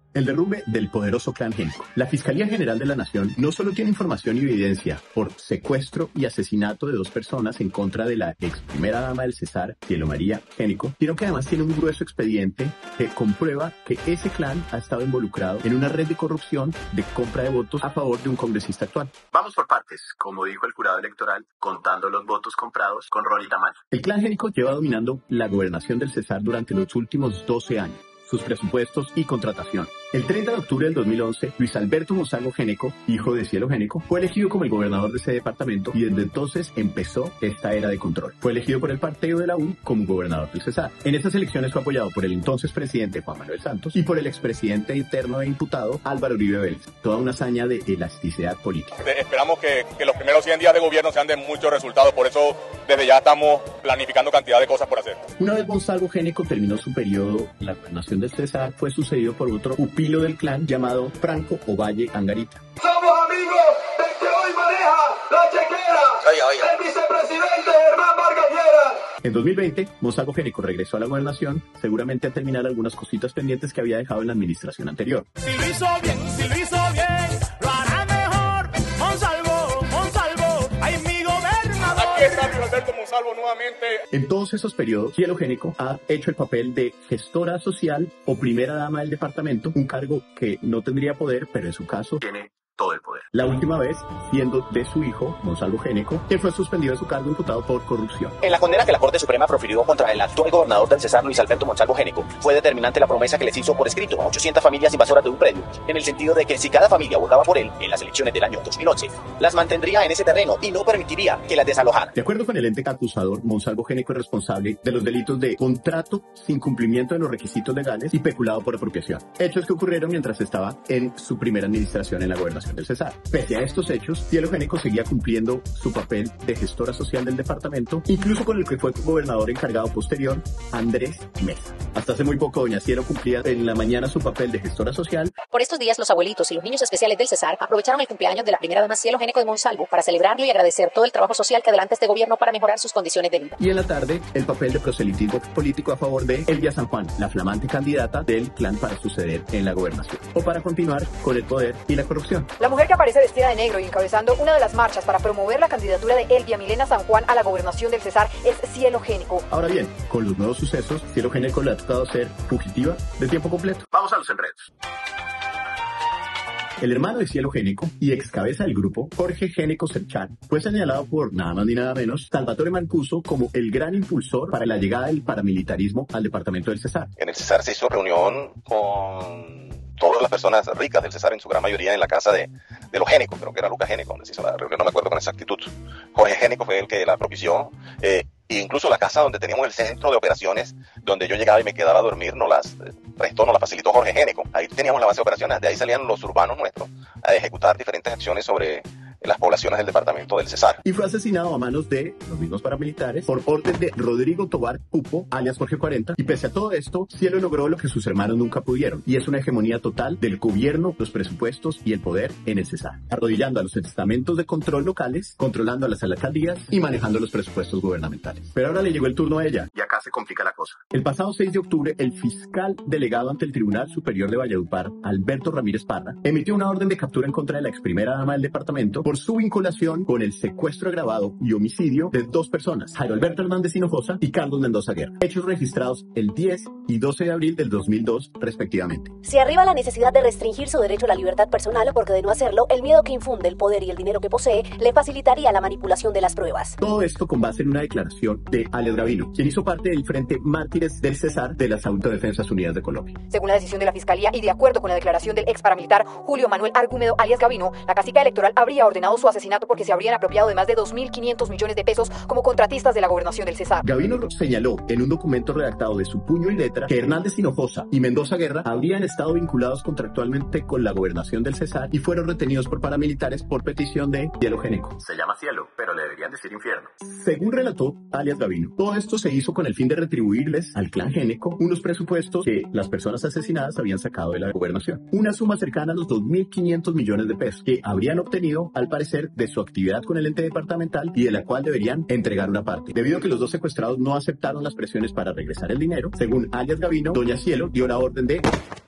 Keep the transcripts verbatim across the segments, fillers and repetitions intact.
El derrumbe del poderoso clan Génico. La Fiscalía General de la Nación no solo tiene información y evidencia por secuestro y asesinato de dos personas en contra de la ex primera dama del Cesar, Cielo María Génico, sino que además tiene un grueso expediente que comprueba que ese clan ha estado involucrado en una red de corrupción de compra de votos a favor de un congresista actual. Vamos por partes, como dijo el jurado electoral, contando los votos comprados con Ronnie Tamayo. El clan Génico lleva dominando la gobernación del Cesar durante los últimos doce años. Sus presupuestos y contratación. El treinta de octubre del dos mil once, Luis Alberto Monsalvo Génico, hijo de Cielo Génico, fue elegido como el gobernador de ese departamento y desde entonces empezó esta era de control. Fue elegido por el partido de la U como gobernador del Cesar. En estas elecciones fue apoyado por el entonces presidente Juan Manuel Santos y por el expresidente eterno e imputado Álvaro Uribe Vélez. Toda una hazaña de elasticidad política. Esperamos que, que los primeros cien días de gobierno sean de muchos resultados, por eso desde ya estamos planificando cantidad de cosas por hacer. Una vez Monsalvo Génico terminó su periodo en la gobernación del Cesar, fue sucedido por otro pupilo del clan llamado Franco Ovalle Angarita. Somos amigos del que hoy maneja la chequera, oye, oye. El vicepresidente Germán Vargas Lleras. En dos mil veinte, Monsalvo Génico regresó a la gobernación, seguramente a terminar algunas cositas pendientes que había dejado en la administración anterior. Si lo hizo bien, si lo hizo bien, lo hará mejor. Monsalvo, Monsalvo, ay mi gobernador. Aquí está Luis Alberto Monsalvo nuevamente. En todos esos periodos, Cielo Génico ha hecho el papel de gestora social o primera dama del departamento, un cargo que no tendría poder, pero en su caso tiene todo el poder. La última vez, siendo de su hijo, Monsalvo Génico, que fue suspendido de su cargo imputado por corrupción. En la condena que la Corte Suprema profirió contra el actual gobernador del Cesar, Luis Alberto Monsalvo Génico, fue determinante la promesa que les hizo por escrito a ochocientas familias invasoras de un predio, en el sentido de que si cada familia votaba por él en las elecciones del año dos mil once, las mantendría en ese terreno y no permitiría que las desalojara. De acuerdo con el ente acusador, Monsalvo Génico es responsable de los delitos de contrato sin cumplimiento de los requisitos legales y peculado por apropiación. Hechos que ocurrieron mientras estaba en su primera administración en la gobernación del Cesar. Pese a estos hechos, Cielo Génico seguía cumpliendo su papel de gestora social del departamento, incluso con el que fue gobernador encargado posterior, Andrés Mesa. Hasta hace muy poco, doña Cielo cumplía en la mañana su papel de gestora social. Por estos días, los abuelitos y los niños especiales del Cesar aprovecharon el cumpleaños de la primera dama Cielo Génico de Monsalvo para celebrarlo y agradecer todo el trabajo social que adelanta este gobierno para mejorar sus condiciones de vida. Y en la tarde, el papel de proselitismo político a favor de Elvia San Juan, la flamante candidata del clan para suceder en la gobernación, o para continuar con el poder y la corrupción. La mujer que aparece vestida de negro y encabezando una de las marchas para promover la candidatura de Elvia Milena San Juan a la gobernación del Cesar es Cielo Génico. Ahora bien, con los nuevos sucesos, Cielo Génico le ha tocado ser fugitiva de tiempo completo. Vamos a los enredos. El hermano de Cielo Génico y ex cabeza del grupo, Jorge Génico Serchan, fue señalado por nada más ni nada menos Salvatore Mancuso como el gran impulsor para la llegada del paramilitarismo al departamento del Cesar. En el Cesar se hizo reunión con todas las personas ricas del Cesar, en su gran mayoría en la casa de, de los Génicos, creo que era Lucas Génico donde se hizo la reunión, no me acuerdo con exactitud. Jorge Génico fue el que la propició, eh, e incluso la casa donde teníamos el centro de operaciones, donde yo llegaba y me quedaba a dormir, nos las prestó, nos la facilitó Jorge Génico. Ahí teníamos la base de operaciones, de ahí salían los urbanos nuestros a ejecutar diferentes acciones sobre las poblaciones del departamento del Cesar. Y fue asesinado a manos de los mismos paramilitares por orden de Rodrigo Tobar Pupo, alias Jorge cuarenta, y pese a todo esto, Cielo logró lo que sus hermanos nunca pudieron, y es una hegemonía total del gobierno, los presupuestos y el poder en el Cesar, arrodillando a los estamentos de control locales, controlando a las alcaldías y manejando los presupuestos gubernamentales. Pero ahora le llegó el turno a ella, y acá se complica la cosa. El pasado seis de octubre, el fiscal delegado ante el Tribunal Superior de Valledupar, Alberto Ramírez Parra, emitió una orden de captura en contra de la ex primera dama del departamento por su vinculación con el secuestro agravado y homicidio de dos personas, Jairo Alberto Hernández Hinojosa y Carlos Mendoza Guerra, hechos registrados el diez y doce de abril del dos mil dos, respectivamente. Se arriba la necesidad de restringir su derecho a la libertad personal porque de no hacerlo, el miedo que infunde el poder y el dinero que posee le facilitaría la manipulación de las pruebas. Todo esto con base en una declaración de alias Gavino, quien hizo parte del Frente Mártires del Cesar de las Autodefensas Unidas de Colombia. Según la decisión de la Fiscalía y de acuerdo con la declaración del ex paramilitar Julio Manuel Argúmedo alias Gavino, la cacica electoral habría ordenado su asesinato porque se habrían apropiado de más de dos mil quinientos millones de pesos como contratistas de la gobernación del Cesar. Gavino lo señaló en un documento redactado de su puño y letra que Hernández Hinojosa y Mendoza Guerra habrían estado vinculados contractualmente con la gobernación del Cesar y fueron retenidos por paramilitares por petición de Cielo Génico. Se llama Cielo, pero le deberían decir infierno. Según relató alias Gavino, todo esto se hizo con el fin de retribuirles al clan Génico unos presupuestos que las personas asesinadas habían sacado de la gobernación. Una suma cercana a los dos mil quinientos millones de pesos que habrían obtenido, al parecer, de su actividad con el ente departamental y de la cual deberían entregar una parte. Debido a que los dos secuestrados no aceptaron las presiones para regresar el dinero, según alias Gavino, doña Cielo dio la orden de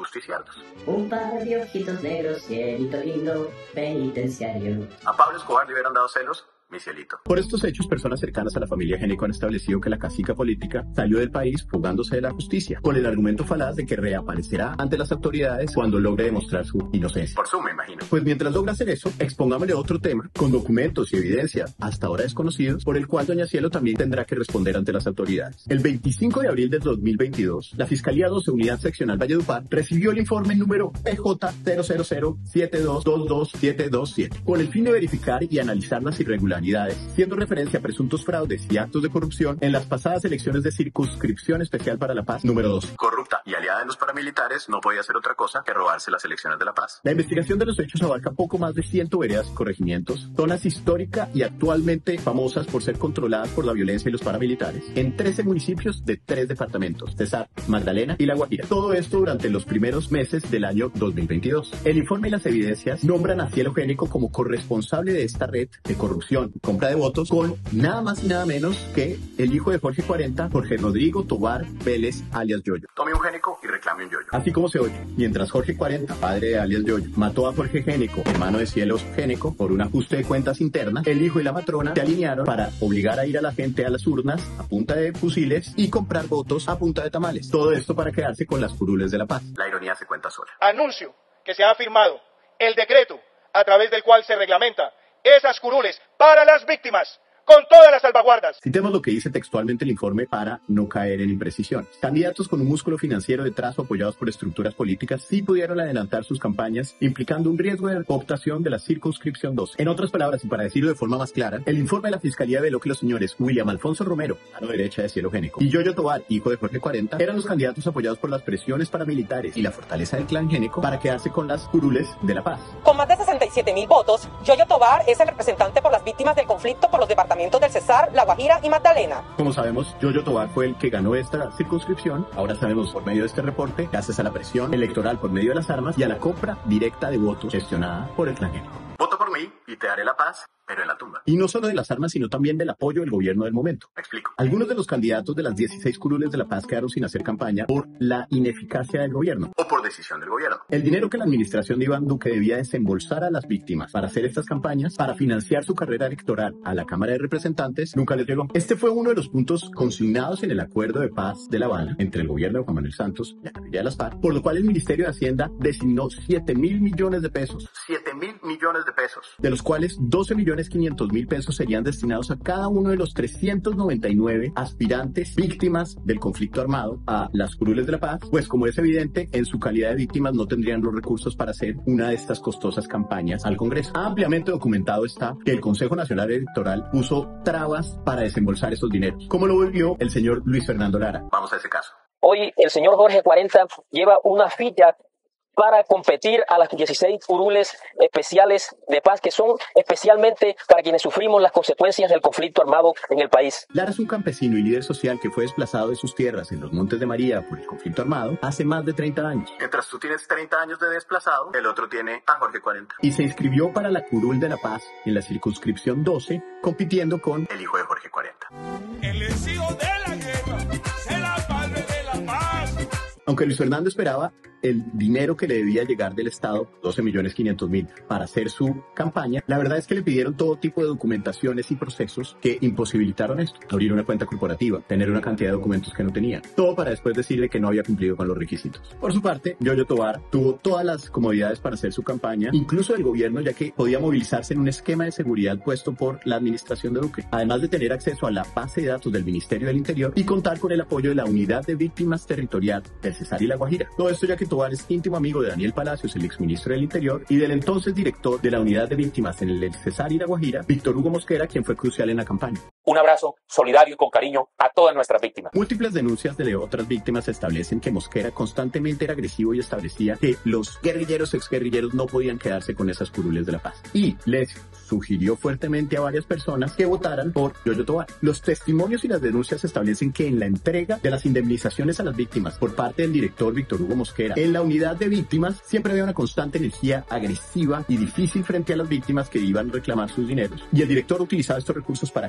ajusticiarlos. Un par de ojitos negros, cielito lindo, penitenciario. ¿A Pablo Escobar le hubieran dado celos? Mi cielito. Por estos hechos, personas cercanas a la familia Génico han establecido que la cacica política salió del país fugándose de la justicia, con el argumento falaz de que reaparecerá ante las autoridades cuando logre demostrar su inocencia. Por su, me imagino. Pues mientras logra hacer eso, expongámosle otro tema, con documentos y evidencia hasta ahora desconocidos, por el cual doña Cielo también tendrá que responder ante las autoridades. El veinticinco de abril del dos mil veintidós, la Fiscalía doce Unidad Seccional Valledupar recibió el informe número P J cero cero cero siete dos dos dos siete dos siete, con el fin de verificar y analizar las irregularidades, siendo referencia a presuntos fraudes y actos de corrupción en las pasadas elecciones de Circunscripción Especial para la Paz número dos. Corrupta y aliada de los paramilitares, no podía hacer otra cosa que robarse las elecciones de la paz. La investigación de los hechos abarca poco más de cien veredas y corregimientos, zonas históricas y actualmente famosas por ser controladas por la violencia y los paramilitares, en trece municipios de tres departamentos, Cesar, Magdalena y La Guajira. Todo esto durante los primeros meses del año dos mil veintidós. El informe y las evidencias nombran a Cielo Génico como corresponsable de esta red de corrupción, compra de votos, con nada más y nada menos que el hijo de Jorge cuarenta, Jorge Rodrigo Tobar Vélez, alias Yoyo. Tome un Génico y reclame un Yoyo. Así como se oye, mientras Jorge cuarenta, padre de alias Yoyo, mató a Jorge Génico, hermano de Cielo Génico, por un ajuste de cuentas internas, el hijo y la matrona se alinearon para obligar a ir a la gente a las urnas a punta de fusiles y comprar votos a punta de tamales. Todo esto para quedarse con las curules de la paz. La ironía se cuenta sola. Anuncio que se ha firmado el decreto a través del cual se reglamenta esas curules para las víctimas, con todas las salvaguardas. Citemos lo que dice textualmente el informe para no caer en imprecisiones. Candidatos con un músculo financiero detrás o apoyados por estructuras políticas sí pudieron adelantar sus campañas, implicando un riesgo de cooptación de la circunscripción dos. En otras palabras, y para decirlo de forma más clara, el informe de la Fiscalía veló que los señores William Alfonso Romero, mano derecha de Cielo Génico, y Yoyo Tobar, hijo de Jorge cuarenta, eran los candidatos apoyados por las presiones paramilitares y la fortaleza del clan Génico para quedarse con las curules de la paz. Con más de sesenta y siete mil votos, Yoyo Tobar es el representante por las víctimas del conflicto por los departamentos del Cesar, La Guajira y Magdalena. Como sabemos, Yoyo Tobar fue el que ganó esta circunscripción. Ahora sabemos por medio de este reporte, gracias a la presión electoral por medio de las armas y a la compra directa de votos gestionada por el clan Génico. Voto por mí y te daré la paz, pero en la tumba. Y no solo de las armas, sino también del apoyo del gobierno del momento. Me explico. Algunos de los candidatos de las dieciséis curules de la paz quedaron sin hacer campaña por la ineficacia del gobierno. O por decisión del gobierno. El dinero que la administración de Iván Duque debía desembolsar a las víctimas para hacer estas campañas, para financiar su carrera electoral a la Cámara de Representantes, nunca les llegó. Este fue uno de los puntos consignados en el acuerdo de paz de La Habana entre el gobierno de Juan Manuel Santos y la guerrilla de las FARC, por lo cual el Ministerio de Hacienda designó siete mil millones de pesos. siete mil millones de pesos. De los cuales doce millones quinientos mil pesos serían destinados a cada uno de los trescientos noventa y nueve aspirantes víctimas del conflicto armado a las curules de la paz, pues como es evidente, en su calidad de víctimas no tendrían los recursos para hacer una de estas costosas campañas al Congreso. Ampliamente documentado está que el Consejo Nacional Electoral puso trabas para desembolsar esos dineros, como lo volvió el señor Luis Fernando Lara. Vamos a ese caso. Hoy el señor Jorge cuarenta lleva una ficha para competir a las dieciséis curules especiales de paz, que son especialmente para quienes sufrimos las consecuencias del conflicto armado en el país. Lara es un campesino y líder social que fue desplazado de sus tierras en los Montes de María por el conflicto armado hace más de treinta años. Mientras tú tienes treinta años de desplazado, el otro tiene a Jorge cuarenta. Y se inscribió para la curul de la paz en la circunscripción doce, compitiendo con el hijo de Jorge cuarenta. El hijo de la guerra, será padre de la paz. Aunque Luis Fernando esperaba el dinero que le debía llegar del Estado, doce millones quinientos mil, para hacer su campaña, la verdad es que le pidieron todo tipo de documentaciones y procesos que imposibilitaron esto. Abrir una cuenta corporativa, tener una cantidad de documentos que no tenía. Todo para después decirle que no había cumplido con los requisitos. Por su parte, Yoyo Tobar tuvo todas las comodidades para hacer su campaña, incluso del gobierno, ya que podía movilizarse en un esquema de seguridad puesto por la administración de Duque, además de tener acceso a la base de datos del Ministerio del Interior y contar con el apoyo de la Unidad de Víctimas Territorial del Cesar y La Guajira. Todo esto ya que Tobar es íntimo amigo de Daniel Palacios, el exministro del Interior, y del entonces director de la Unidad de Víctimas en el Cesar y La Guajira, Víctor Hugo Mosquera, quien fue crucial en la campaña. Un abrazo solidario y con cariño a todas nuestras víctimas. Múltiples denuncias de otras víctimas establecen que Mosquera constantemente era agresivo y establecía que los guerrilleros, exguerrilleros no podían quedarse con esas curules de la paz. Y les sugirió fuertemente a varias personas que votaran por Yoyo Tobar. Los testimonios y las denuncias establecen que en la entrega de las indemnizaciones a las víctimas por parte del director Víctor Hugo Mosquera, en la unidad de víctimas siempre había una constante energía agresiva y difícil frente a las víctimas que iban a reclamar sus dineros. Y el director utilizaba estos recursos para generarle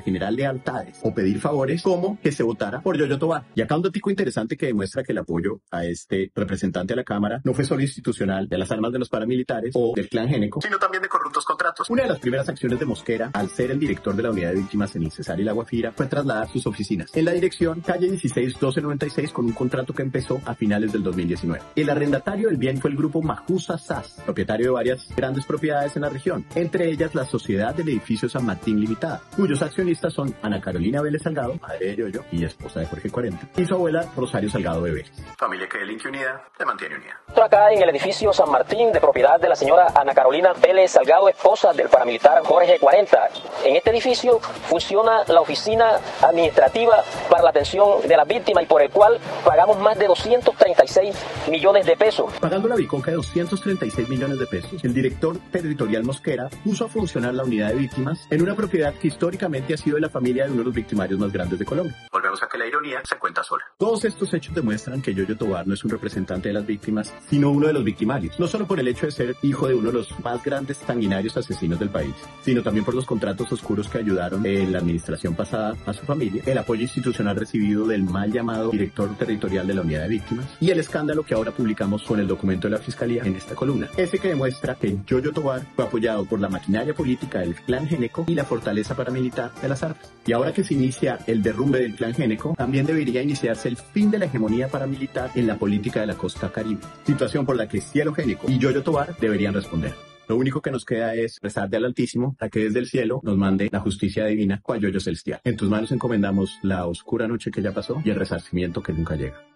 lealtades o pedir favores como que se votara por Yoyo Tovar. Y acá un datico interesante que demuestra que el apoyo a este representante a la Cámara no fue solo institucional de las armas de los paramilitares o del clan Géneco, sino también de corruptos contratos. Una de las primeras acciones de Mosquera, al ser el director de la unidad de víctimas en el Cesar y la Guajira, fue trasladar sus oficinas en la dirección calle dieciséis doce noventa y seis con un contrato que empezó a finales del dos mil diecinueve. El arrendatario del bien fue el grupo Majusa S A S, propietario de varias grandes propiedades en la región, entre ellas la Sociedad del Edificio San Martín Limitada, cuyos accionistas son Ana Carolina Vélez Salgado, madre de Yoyo y esposa de Jorge cuarenta, y su abuela Rosario Salgado de Vélez. Familia que delinque unida, se mantiene unida. Acá en el edificio San Martín, de propiedad de la señora Ana Carolina Vélez Salgado, esposa del paramilitar Jorge cuarenta. En este edificio funciona la oficina administrativa para la atención de las víctimas y por el cual pagamos más de doscientos treinta y seis millones de pesos. Pagando la biconca de doscientos treinta y seis millones de pesos, el director territorial Mosquera puso a funcionar la unidad de víctimas en una propiedad que históricamente ha sido de la familia de uno de los victimarios más grandes de Colombia. Volvemos a que la ironía se cuenta sola. Todos estos hechos demuestran que Yoyo Tovar no es un representante de las víctimas, sino uno de los victimarios. No solo por el hecho de ser hijo de uno de los más grandes sanguinarios asesinos del país, sino también por los contratos oscuros que ayudaron en la administración pasada a su familia, el apoyo institucional recibido del mal llamado director territorial de la unidad de víctimas y el escándalo que ahora publicamos con el documento de la Fiscalía en esta columna. Ese que demuestra que Yoyo Tovar fue apoyado por la maquinaria política del clan Géneco y la fortaleza paramilitar de las armas. Y ahora que se inicia el derrumbe del clan Géneco, también debería iniciarse el fin de la hegemonía paramilitar en la política de la costa caribe. Situación por la que Cielo Géneco y Yoyo Tovar deberían responder. Lo único que nos queda es rezarle al Altísimo a que desde el cielo nos mande la justicia divina cual Yoyo celestial. En tus manos encomendamos la oscura noche que ya pasó y el resarcimiento que nunca llega.